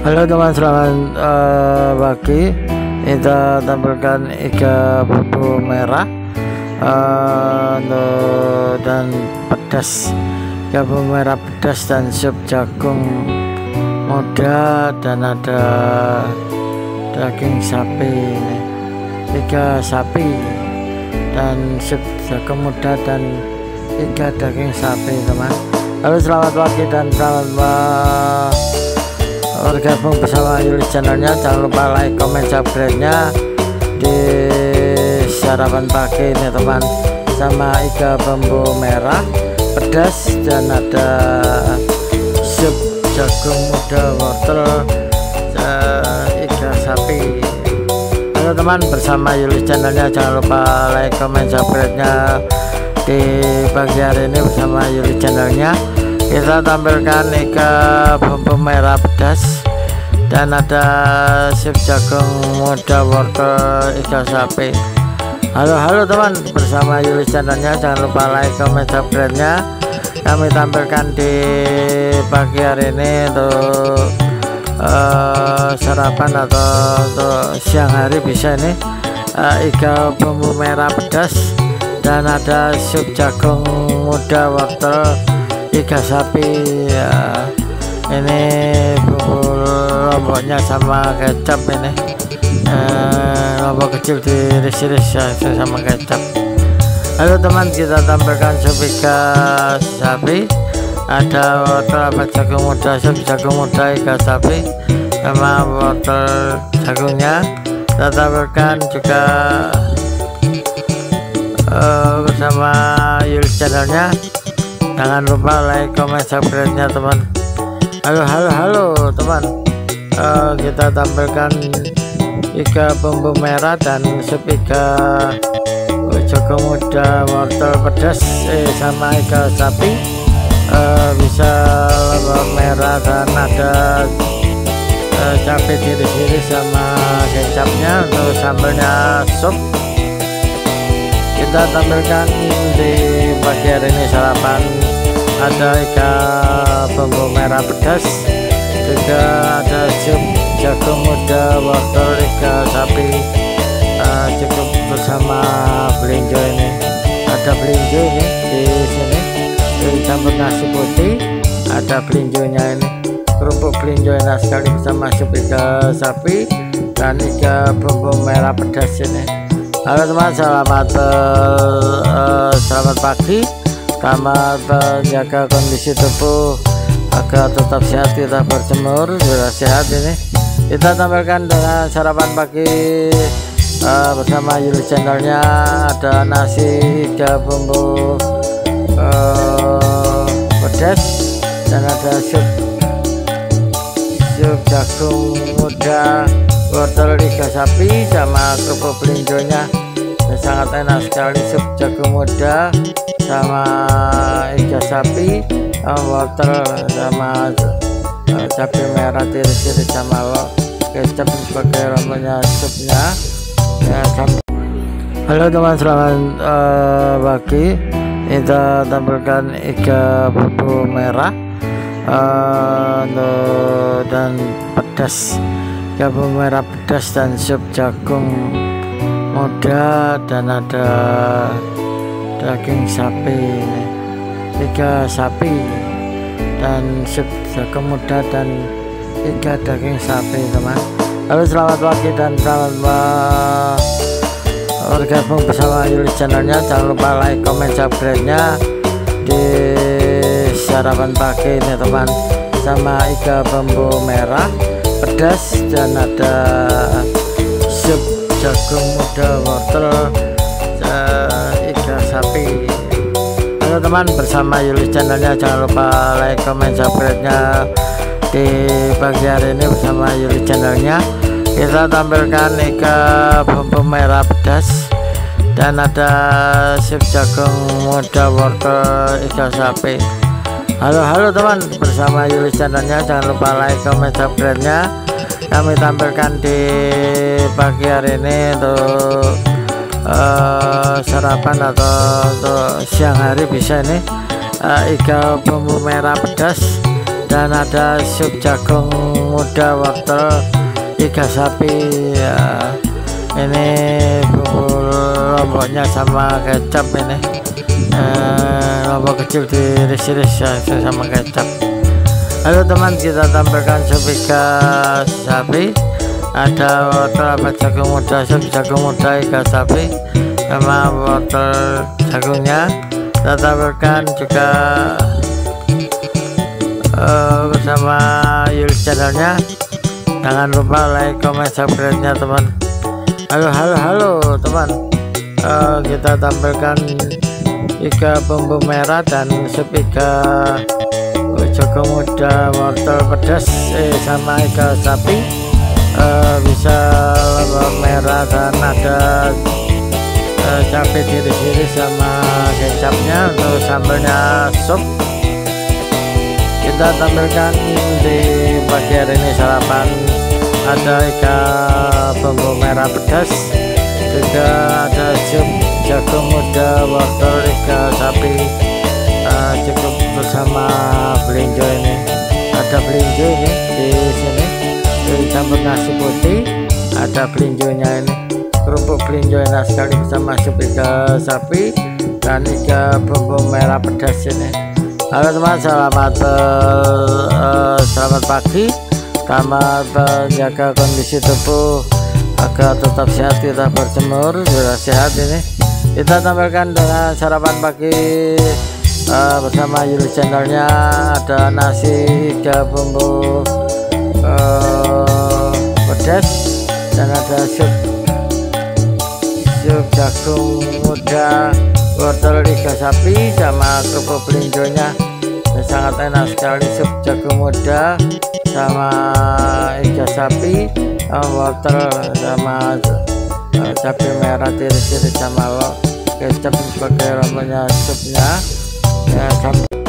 Halo teman, selamat pagi. Kita tampilkan iga bumbu merah dan pedas, iga bumbu merah pedas dan sup jagung muda, dan ada daging sapi, iga sapi dan sup jagung muda dan iga daging sapi teman. Halo, selamat pagi dan selamat bergabung bersama Yuli channelnya. Jangan lupa like, comment, subscribe-nya di sarapan pagi ini teman, sama iga bumbu merah pedas dan ada sup jagung muda, wortel, iga sapi. Halo teman, bersama Yuli channelnya. Jangan lupa like, comment, subscribe-nya di pagi hari ini bersama Yuli channelnya. Kita tampilkan iga bumbu merah pedas dan ada sup jagung muda, wortel, iga sapi. Halo teman, bersama Yuli channelnya. Jangan lupa like, comment, subscribe-nya. Kami tampilkan di pagi hari ini untuk sarapan atau untuk siang hari bisa ini, iga bumbu merah pedas dan ada sup jagung muda, wortel, iga sapi ya. Ini bumbu lomboknya sama kecap ini, lombok kecil diiris-iris ya, sama kecap. Halo teman, kita tampilkan sup iga sapi, ada wortel jagung muda, sup jagung muda, iga sapi sama wortel jagungnya. Kita tampilkan juga bersama Yuli channelnya. Jangan lupa like, comment, subscribe-nya teman. Halo teman, kita tampilkan iga bumbu merah dan sup iga jagung muda, wortel pedas sama iga sapi, bisa lombok merah dan ada cabai tiris-tiris sama kecapnya. Untuk sambalnya sup kita tampilkan di pagi hari ini sarapan. Ada iga bumbu merah pedas, juga ada sup jagung muda, wortel, iga sapi, cukup bersama belinjo ini. Ada belinjo ini di sini, dicampur nasi putih, ada belinjonya ini, kerupuk belinjo enak sekali bersama sup iga sapi dan iga bumbu merah pedas ini. Halo teman, selamat pagi. Selamat menjaga kondisi tubuh agar tetap sehat. Kita berjemur sudah sehat ini. Kita tampilkan dengan sarapan pagi bersama Yuli channelnya. Ada nasi iga bumbu pedas dan ada sup jagung muda, wortel, iga sapi sama kerupuk belinjonya. Sangat enak sekali, sup jagung muda sama iga sapi, wortel sama cabai merah tiris-tiris sama kecap sebagai rombongan supnya ya. Halo teman, selamat pagi. Kita tampilkan iga bumbu merah dan pedas, iga bumbu merah pedas dan sup jagung muda dan ada daging sapi, iga sapi dan sup jagung muda dan iga daging sapi teman. Halo, selamat pagi dan selamat bergabung bersama Yuli channelnya. Jangan lupa like, comment, subscribe-nya di sarapan pagi ini teman, sama iga bumbu merah pedas dan ada sup jagung muda, wortel, iga sapi. Halo teman, bersama Yuli channelnya. Jangan lupa like, comment, subscribe-nya di pagi hari ini bersama Yuli channelnya. Kita tampilkan iga bumbu merah pedas dan ada sup jagung muda, wortel, iga sapi. Halo teman, bersama Yuli channelnya. Jangan lupa like, comment, subscribe-nya. Kami tampilkan di pagi hari ini untuk sarapan atau untuk siang hari bisa ini, iga bumbu merah pedas dan ada sup jagung muda, wortel, iga sapi ya. Ini bumbu lomboknya sama kecap ini, lombok kecil diiris-iris ya, sama kecap. Halo teman, kita tampilkan sup iga sapi. Ada wortel apa jagung muda, sup jagung muda iga sapi sama wortel jagungnya. Kita tampilkan juga bersama YouTube channelnya. Jangan lupa like, comment, subscribe nya teman. Halo teman, kita tampilkan iga bumbu merah dan sup iga jagung muda, wortel pedas sama iga sapi, bisa lombok merah dan ada cabai diiris-iris sama kecapnya. Untuk sambalnya sup kita tampilkan di pagi hari ini sarapan. Ada iga bumbu merah pedas, juga ada sup jagung muda, wortel, iga sapi, cukup bersama belinjo ini. Ada belinjo ini di sini dicampur nasi putih, ada belinjonya ini, kerupuk belinjo enak sekali bersama sup iga sapi dan iga bumbu merah pedas ini. Halo teman, selamat pagi. Selamat menjaga kondisi tubuh agar tetap sehat. Kita berjemur sudah sehat ini. Kita tampilkan dengan sarapan pagi bersama YouTube channelnya. Ada nasi iga bumbu pedas dan ada sup jagung muda, wortel, iga sapi sama kerupuk belinjonya. Sangat enak sekali sup jagung muda sama iga sapi, wortel sama cabai merah tiris-tiris sama kecap sebagai rombongan supnya ya.